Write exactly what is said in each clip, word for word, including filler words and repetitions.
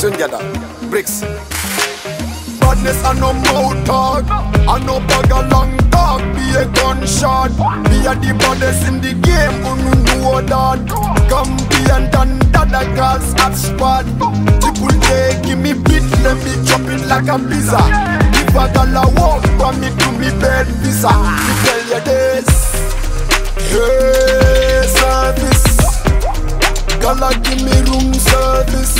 together. Bricks. Badness and no mouth talk, and no bag a long talk. Be a gunshot. Be a the baddest in the game. Who know that? Gambian and Dada girls at spot. Triple J, give me beat, let me chop it like a pizza. If a gal a walk, from me to me bed visa. Me tell you this. Hey, service. Gala give me room service.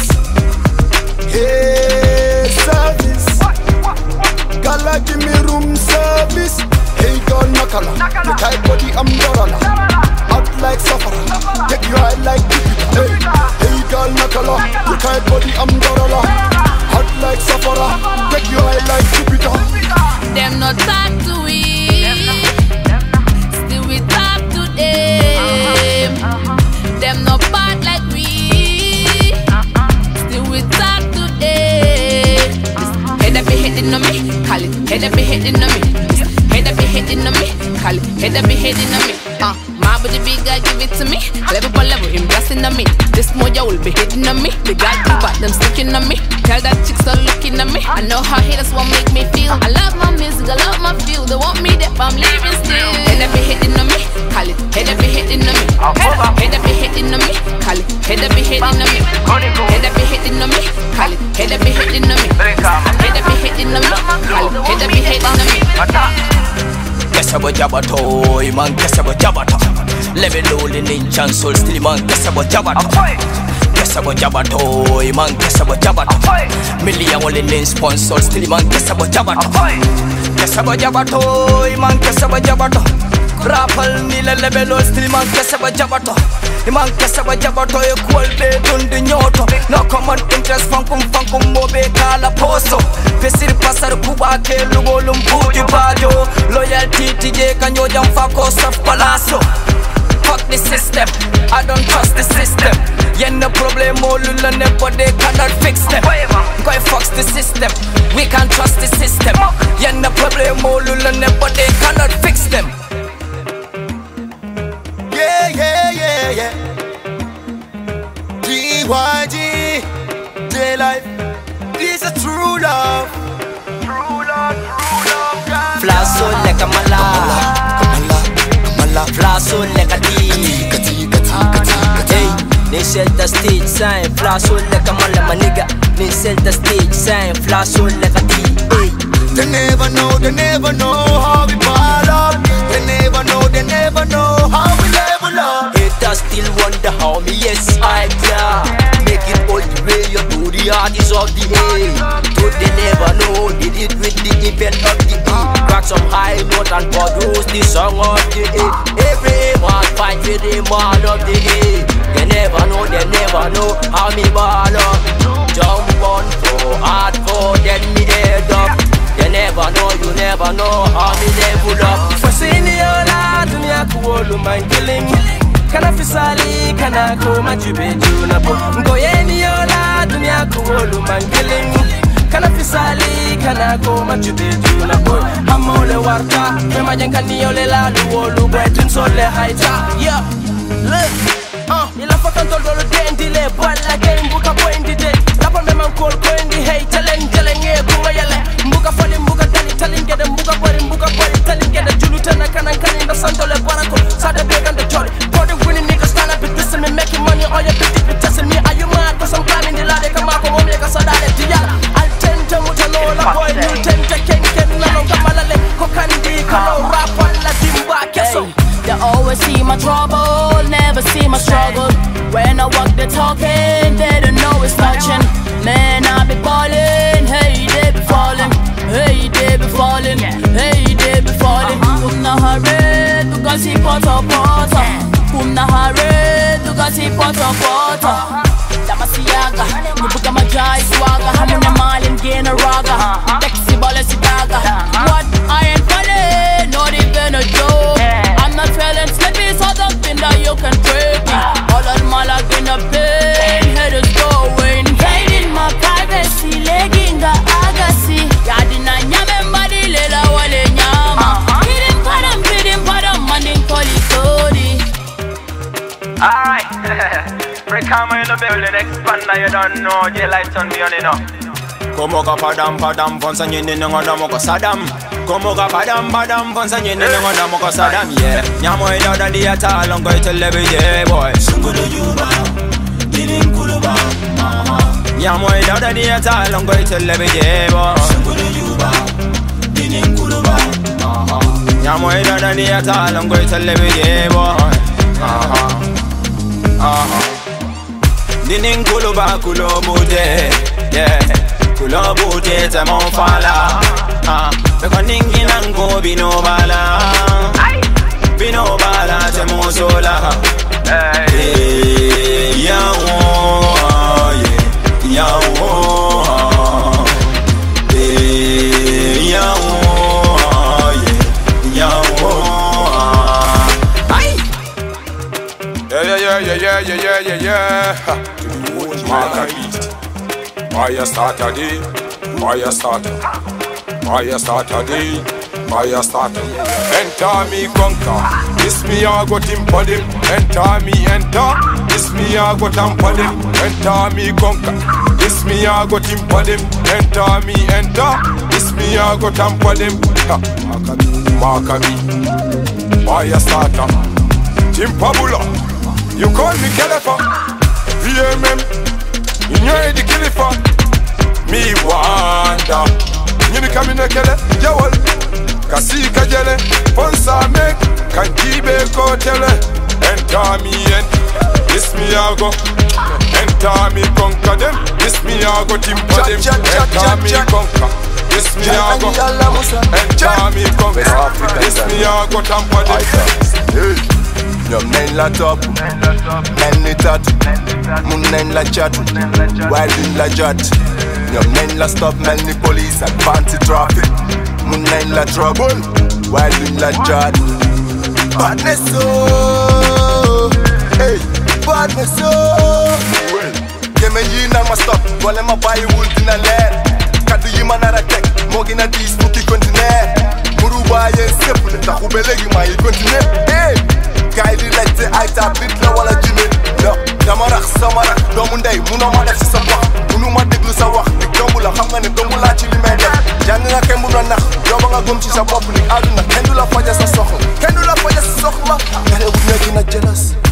Hey, service. Gala give me room service. Hey girl Nakala, the tight body I'm Dorala. Hot like Safara, take you high like Jupiter. Hey, hey girl Nakala, the tight body I'm Dorala. Hot like Safara, take you high like Jupiter. Them not talk to we, still we talk to them. Them not bad like we, still we talk to them. Head up be hitting on me, call it. Head up be hitting on me, head up be hitting on me, call it. Head up be hitting on me. Uh, my body big guy give it to me. Level by level, him blasting on me. This moja will be hitting on me. The guy do but them sticking on me. Tell that chicks are looking at me. I know how haters won't make me feel. I love my music, I love my feel. They want me that I'm living still. Head up be hitting on me, call it. Head up be hitting on me. Head up be hitting on me, call it. Head up be hitting on me. Head up be hitting on me, call it. Head up be hitting on me. Head up be hitting on me, call it. Head up be hitting on me. Kesabo jabato, man kesabo jabata. Level lowly ninja and soul still man kesabo jabata. Kesabo jabato, man kesabo jabata. Million only nin sponsor still man kesabo jabata. Kesabo jabato, man kesabo jabata. Rapal nila level still man kesabo jabata. Man kesabo jabato e cool bed on the nyoto. No common interest funkum funkum mobe kala poso. Pesir pasar kuba ke lugo lumputi bajo. Loyalty T J kanyo jam fako soft palaso. Fuck the system, I don't trust the system. Yen no problem, all lula never they cannot fix them. Go fuck the system, we can't trust the system. Yen no problem, all lula never they cannot fix them. Yeah, yeah, yeah, yeah. D Y G, J-Life, this is true love. True love, true love, God. Flasso like a mala, Kamala, Kamala. flasso like a D. Kati, kati, kati, kati. Hey, they set the stage sign. Flasso like a mala, my nigga. They set the stage sign. Flasso like a D. Hey, They never know, they never know how we ball up. They never know, they never know how we level up. haters still wonder how me yes I can make it all the way you to the artists of the A. But they never know, did it with the event of the E. Crack some high note and produce the song of the A. Every man fight with the man of the A. They never know, they never know how me ball up. Jump on for hard for then me head up. They never know, you never know how me level up. For seniola, dunia kuolu man killing. Kana fisali, kana koma jube juna bo. Ngoyeni yola, dunia kuolu man killing. Kana fisali, kana koma jube juna bo. Hamole warta, mema jenka niyole la luolu bwetun sole haita. Yeah, look, uh, ila fakan tolo dendi le bala game buka poindi de. Lapa mema call poindi hey challenge challenge ye kunga yale. Mbuka fali mbuka tali tali ngede mbuka pori mbuka pori tali ngede julu tena kana kana inda santole barako sada bega the chori. Body winning niggas stand up and listen me making money all your bitches be testing me. Are you mad? Cause I'm climbing the ladder come out come make a sada de diala. I'll tend to mutalola boy you tend to ken ken nano kamalale kokandi kalo rap wala dimba keso. They always see my trouble, never see my struggle. When I walk the talking, they don't know it's touching. Man, I be balling, hey, they be falling. Hey, they be falling, hey, they be falling. Kum na hare, tu kasi poto poto. Kum na hare, tu kasi poto poto. Dama siyaga, nibuka majai swaga. Hamuna malin gena raga. Taxi bala si daga. What? I ain't falling, not even a joke. I'm not feeling sleepy, so don't think that you can break me. All on my lag in the pain, head is going. Hiding my privacy, legging the agassi. Yadina nyamembadi lela wale nyama. Hidden padam, hidden padam, manding koli kodi. Alright, break camera in the building, expand now you don't know. J lights on me on it now. Como ka padam padam fonsa nyene ngoda moko sadam. Como ka padam padam fonsa nyene ngoda moko sadam. Yeah, nyamo ida da dia ta longo itele yeah boy. Sungudu juba, dinin kuluba. Nyamo ida da dia ta longo itele yeah boy. Sungudu juba, dinin kuluba. Nyamo ida da dia ta longo itele yeah boy. Aha, aha. Dinin kuluba kulobude, yeah. Kulobude te mon fala, ah. Beko ningi nango bino bala, bino bala te mon sola. Hey, yawo, yeah, yawo, hey, yawo, yeah, yawo. Yeah, yeah, yeah, yeah, yeah, yeah, yeah, yeah. Mark a beat. Why you start a day? Why you start? Why you start a day? Why you start? Enter me conquer. This me I go timpa them. Enter me enter. This me I go tampa them. Enter me conquer. This me I go timpa them. Enter me enter. This me I go tampa them. Mark a beat. Why you start? Timpa bula. You call me Kelefa, V M M, you know the Kelefa. Me wanda, you know come in a kele, jawal, kasi kajele, fonsa make, kan kibe kotele. Enter me and this me I go, enter me conquer them, this me I go timpa them. Enter me conquer, this me I go, enter me conquer, this me I go tampa them. Nyom nen la top, nen ni tatu, mun nen la chatu, wildin la jat. Nyom nen la stop, men ni police and fancy traffic. Mun nen la trouble, wildin la jat. Badness oh, hey, badness oh. Keme yi na ma stop, wale ma bayi wul dina leer. Kadu yi ma nara tek, mo gina dis fuki kontinent. Muru baye sep, ne taku belegi ma yi kontinent. Hey. Guy di laajte ay ta bit la wala jinne no dama rax sama rax doomu ndey munoo ma def si sa wax munu ma déglu sa wax ni dombu la xam nga ne dombu laa ci li may def jàng nga kenn bu la nax yow ba nga gëm ci sa bopp ni àdduna kenn du la faja sa soxla kenn du la faja sa soxla nga ne bu nekk na jealous